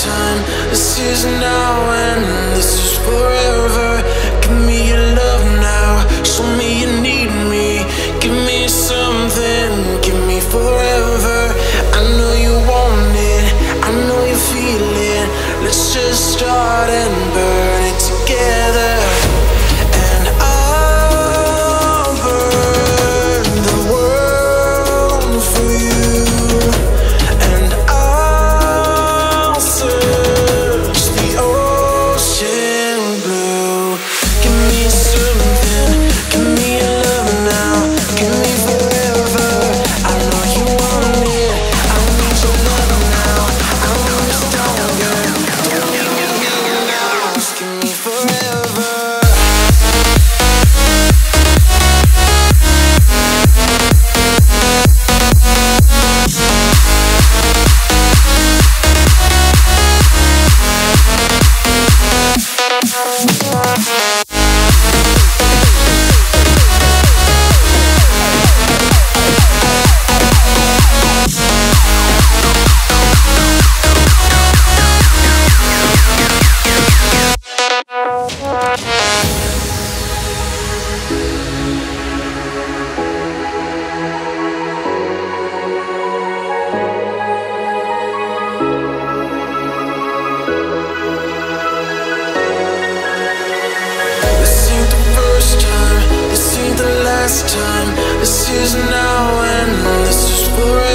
time. This is now and this is forever. Give me your love now, show me you need me. Give me something, give me forever. I know you want it, I know you feel it. Let's just start and burn it together. And I'll burn the world for you, and I'll search the ocean blue. Give me something, give me your love now, give me forever. I know you want it, I need your love now. I know you're stronger, don't leave me here now. Just give me forever. This ain't the first time, this ain't the last time. This is now and this is forever.